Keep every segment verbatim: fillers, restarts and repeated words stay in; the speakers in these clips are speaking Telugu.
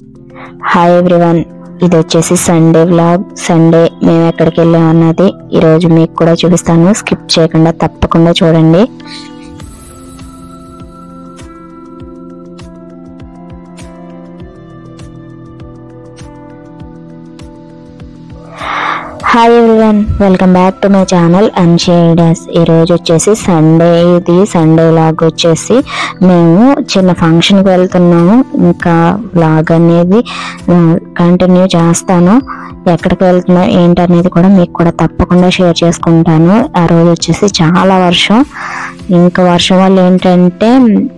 హాయ్ ఎవ్రీవన్, ఇది వచ్చేసి సండే వ్లాగ్. సండే మేము ఎక్కడికి వెళ్ళాం అన్నది ఈరోజు మీకు కూడా చూపిస్తాను. స్కిప్ చేయకుండా తప్పకుండా చూడండి. Hi everyone, welcome back to my channel అన్షేడస్. ఈరోజు వచ్చేసి సండే. ఇది సండే వ్లాగ్ వచ్చేసి మేము చిన్న ఫంక్షన్కి వెళ్తున్నాము. ఇంకా వ్లాగ్ అనేది కంటిన్యూ చేస్తాను. ఎక్కడికి వెళ్తున్నా ఏంటనేది కూడా మీకు కూడా తప్పకుండా షేర్ చేసుకుంటాను. ఆ రోజు వచ్చేసి చాలా వర్షం. ఇంకా వర్షం వల్ల ఏంటంటే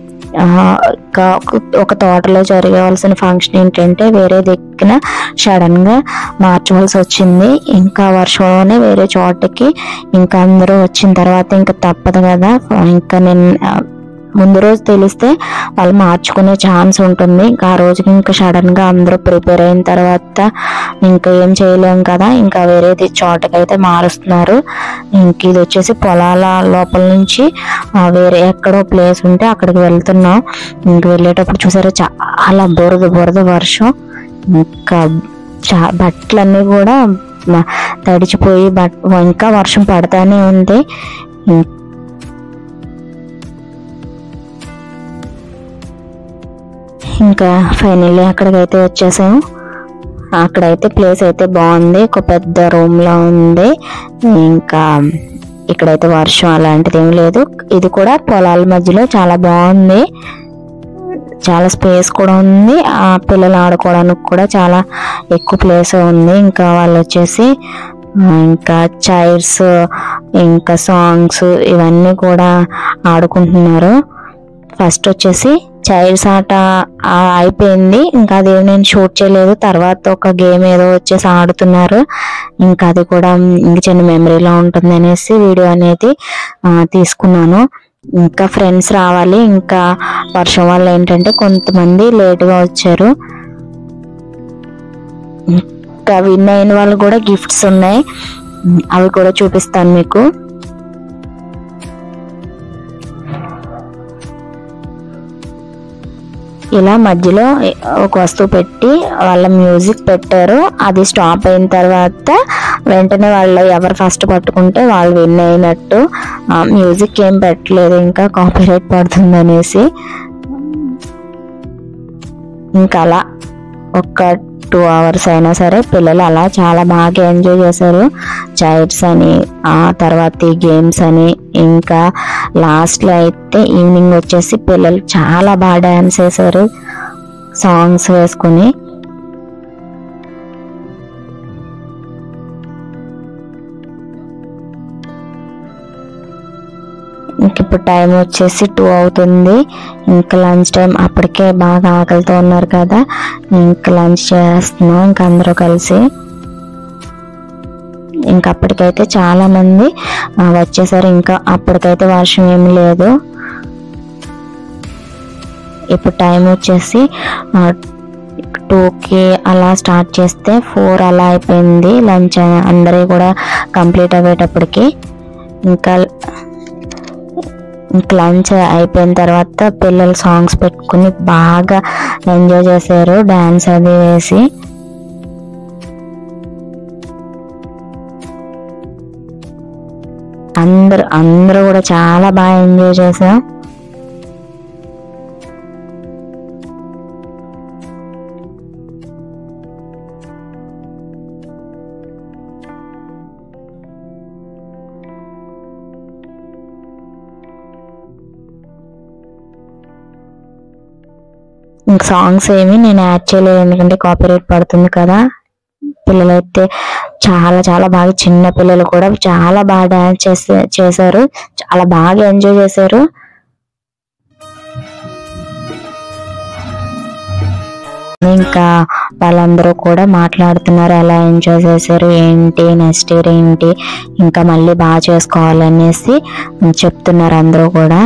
ఒక తోటలో జరగవలసిన ఫంక్షన్ ఏంటంటే వేరే దిక్కున సడన్ గా మార్చవలసి వచ్చింది. ఇంకా వర్షంలోనే వేరే చోటకి ఇంకా అందరూ వచ్చిన తర్వాత ఇంకా తప్పదు కదా. ఇంకా నేను ముందు రోజు తెలిస్తే వాళ్ళు మార్చుకునే ఛాన్స్ ఉంటుంది. ఇంకా ఆ రోజుకి ఇంకా సడన్ గా అందరూ ప్రిపేర్ అయిన తర్వాత ఇంకా ఏం చేయలేం కదా. ఇంకా వేరేది చోటకైతే మారుస్తున్నారు. ఇంక ఇది వచ్చేసి పొలాల లోపల నుంచి వేరే ఎక్కడో ప్లేస్ ఉంటే అక్కడికి వెళ్తున్నాం. ఇంక వెళ్ళేటప్పుడు చూసారా చాలా బురద బురద వర్షం. ఇంకా చా బట్టలన్నీ కూడా తడిచిపోయి బట్ ఇంకా వర్షం పడతానే ఉంది. ఇంకా ఫైనల్లీ అక్కడికైతే వచ్చేసాము. అక్కడైతే ప్లేస్ అయితే బాగుంది, ఒక పెద్ద రూమ్ లా ఉంది. ఇంకా ఇక్కడైతే వర్షం అలాంటిది ఏం లేదు. ఇది కూడా పొలాల మధ్యలో చాలా బాగుంది. చాలా స్పేస్ కూడా ఉంది. ఆ పిల్లలు ఆడుకోవడానికి కూడా చాలా ఎక్కువ ప్లేస్ ఉంది. ఇంకా వాళ్ళు వచ్చేసి ఇంకా చైర్స్ ఇంకా సాంగ్స్ ఇవన్నీ కూడా ఆడుకుంటున్నారు. ఫస్ట్ వచ్చేసి చైర్స్ ఆట అయిపోయింది. ఇంకా అది నేను షూట్ చేయలేదు. తర్వాత ఒక గేమ్ ఏదో వచ్చేసి ఆడుతున్నారు. ఇంకా అది కూడా ఇంక చిన్న మెమరీలో ఉంటుంది అనేసి వీడియో అనేది తీసుకున్నాను. ఇంకా ఫ్రెండ్స్ రావాలి. ఇంకా వర్షం వల్ల ఏంటంటే కొంతమంది లేటుగా వచ్చారు. ఇంకా విన్ అయిన వాళ్ళు కూడా గిఫ్ట్స్ ఉన్నాయి, అవి కూడా చూపిస్తాను మీకు. ఇలా మధ్యలో ఒక వస్తువు పెట్టి వాళ్ళ మ్యూజిక్ పెట్టారు. అది స్టాప్ అయిన తర్వాత వెంటనే వాళ్ళు ఎవరు ఫస్ట్ పట్టుకుంటే వాళ్ళు విన్ అయినట్టు. మ్యూజిక్ ఏం పెట్టలేదు, ఇంకా కాపీరైట్ పడుతుంది అనేసి. ఇంకా అలా ఒక టూ అవర్స్ అయినా సరే పిల్లలు అలా చాలా బాగా ఎంజాయ్ చేశారు. చైర్స్ అని, ఆ తర్వాత ఈ గేమ్స్ అని, ఇంకా లాస్ట్లో అయితే ఈవినింగ్ వచ్చేసి పిల్లలు చాలా బాగా డ్యాన్స్ చేశారు సాంగ్స్ వేసుకుని. ఇంక ఇప్పుడు టైం వచ్చేసి టూ అవుతుంది. ఇంకా లంచ్ టైం. అప్పటికే బాగా ఆకలితో ఉన్నారు కదా, ఇంకా లంచ్ చేస్తున్నాం ఇంకా అందరూ కలిసి. ఇంకా అప్పటికైతే చాలా మంది వచ్చేసారు. ఇంకా అప్పటికైతే వర్షం ఏమి లేదు. ఇప్పుడు టైం వచ్చేసి టూకి అలా స్టార్ట్ చేస్తే ఫోర్ అలా అయిపోయింది లంచ్ అందరూ కూడా కంప్లీట్ అయ్యేటప్పటికి. ఇంకా ఇంక లంచ్ అయిపోయిన తర్వాత పిల్లలు సాంగ్స్ పెట్టుకుని బాగా ఎంజాయ్ చేశారు, డాన్స్ అది వేసి. అందరూ అందరూ కూడా చాలా బాగా ఎంజాయ్ చేశాం. ఇంకా సాంగ్స్ ఏమి నేను యాడ్ చేయలేదు, ఎందుకంటే కాపీరైట్ పడుతుంది కదా. పిల్లలైతే చాలా చాలా బాగా, చిన్న పిల్లలు కూడా చాలా బాగా డాన్స్ చేసే చేశారు చాలా బాగా ఎంజాయ్ చేశారు. ఇంకా వాళ్ళందరూ కూడా మాట్లాడుతున్నారు ఎలా ఎంజాయ్ చేశారు ఏంటి, నెక్స్ట్ ఇయర్ ఏంటి, ఇంకా మళ్ళీ బాగా చేసుకోవాలనేసి చెప్తున్నారు అందరూ కూడా.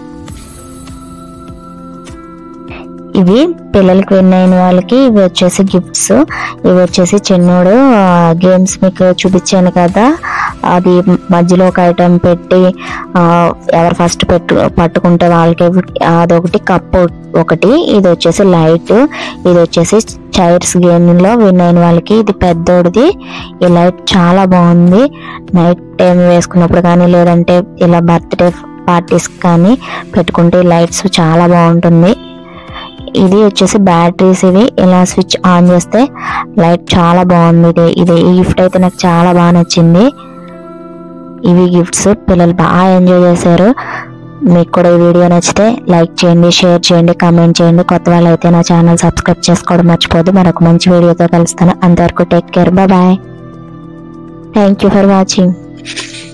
ఇవి పిల్లలకి విన్ అయిన వాళ్ళకి ఇవి వచ్చేసి గిఫ్ట్స్. ఇవి వచ్చేసి చిన్నోడు గేమ్స్ మీకు చూపించాను కదా, అది మధ్యలో ఒక ఐటెం పెట్టి ఎవరు ఫస్ట్ పెట్టు పట్టుకుంటే వాళ్ళకి అదొకటి కప్ ఒకటి. ఇది వచ్చేసి లైట్, ఇది వచ్చేసి చైర్స్ గేమ్లో విన్ అయిన వాళ్ళకి. ఇది పెద్దోడిది. ఈ లైట్ చాలా బాగుంది. నైట్ టైం వేసుకున్నప్పుడు కానీ లేదంటే ఇలా బర్త్డే పార్టీస్ కానీ పెట్టుకుంటే లైట్స్ చాలా బాగుంటుంది. ఇది వచ్చేసి బ్యాటరీస్. ఇవి ఇలా స్విచ్ ఆన్ చేస్తే లైట్ చాలా బాగుంది. ఇది ఇది ఈ గిఫ్ట్ అయితే నాకు చాలా బాగా నచ్చింది. ఇవి గిఫ్ట్స్ పిల్లలు బాగా ఎంజాయ్ చేశారు. మీకు కూడా ఈ వీడియో నచ్చితే లైక్ చేయండి, షేర్ చేయండి, కామెంట్ చేయండి. కొత్త వాళ్ళు అయితే నా ఛానల్ సబ్స్క్రైబ్ చేసుకోవడం మర్చిపోద్దు. మరొక మంచి వీడియోతో కలుస్తాను. అంతవరకు take care, bye. Thank you for watching.